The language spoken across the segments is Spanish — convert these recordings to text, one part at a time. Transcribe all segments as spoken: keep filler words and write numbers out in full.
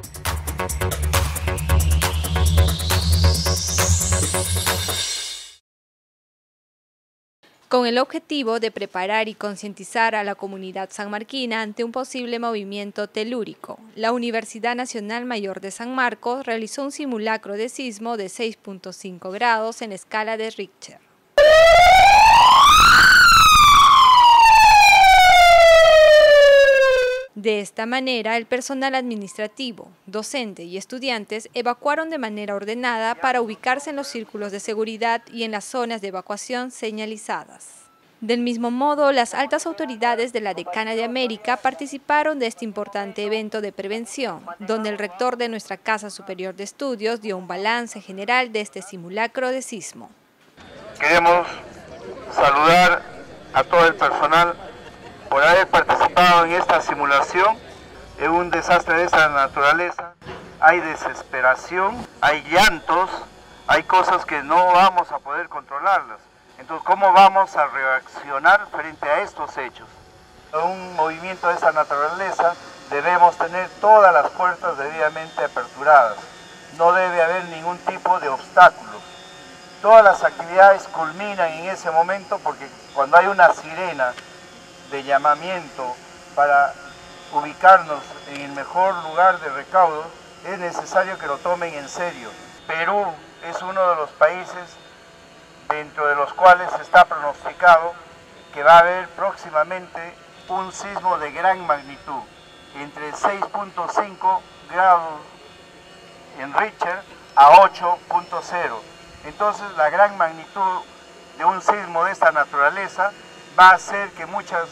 Con el objetivo de preparar y concientizar a la comunidad sanmarquina ante un posible movimiento telúrico, la Universidad Nacional Mayor de San Marcos realizó un simulacro de sismo de seis punto cinco grados en escala de Richter. De esta manera, el personal administrativo, docente y estudiantes evacuaron de manera ordenada para ubicarse en los círculos de seguridad y en las zonas de evacuación señalizadas. Del mismo modo, las altas autoridades de la Decana de América participaron de este importante evento de prevención, donde el rector de nuestra Casa Superior de Estudios dio un balance general de este simulacro de sismo. Queremos saludar a todo el personal por haber participado en esta simulación, en un desastre de esta naturaleza. Hay desesperación, hay llantos, hay cosas que no vamos a poder controlarlas. Entonces, ¿cómo vamos a reaccionar frente a estos hechos? En un movimiento de esta naturaleza debemos tener todas las puertas debidamente aperturadas. No debe haber ningún tipo de obstáculos. Todas las actividades culminan en ese momento porque cuando hay una sirena de llamamiento para ubicarnos en el mejor lugar de recaudo, es necesario que lo tomen en serio. Perú es uno de los países dentro de los cuales está pronosticado que va a haber próximamente un sismo de gran magnitud, entre seis punto cinco grados en Richter a ocho punto cero. Entonces la gran magnitud de un sismo de esta naturaleza va a hacer que muchas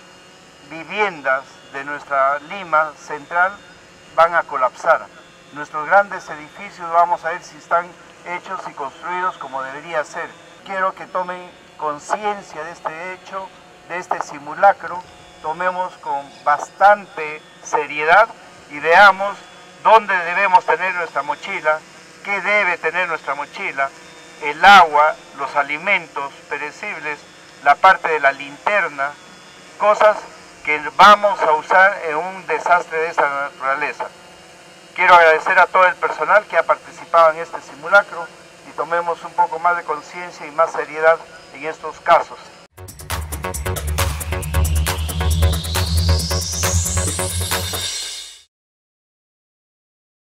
viviendas de nuestra Lima central van a colapsar. Nuestros grandes edificios vamos a ver si están hechos y construidos como debería ser. Quiero que tomen conciencia de este hecho, de este simulacro, tomemos con bastante seriedad y veamos dónde debemos tener nuestra mochila, qué debe tener nuestra mochila, el agua, los alimentos perecibles, la parte de la linterna, cosas que vamos a usar en un desastre de esta naturaleza. Quiero agradecer a todo el personal que ha participado en este simulacro y tomemos un poco más de conciencia y más seriedad en estos casos.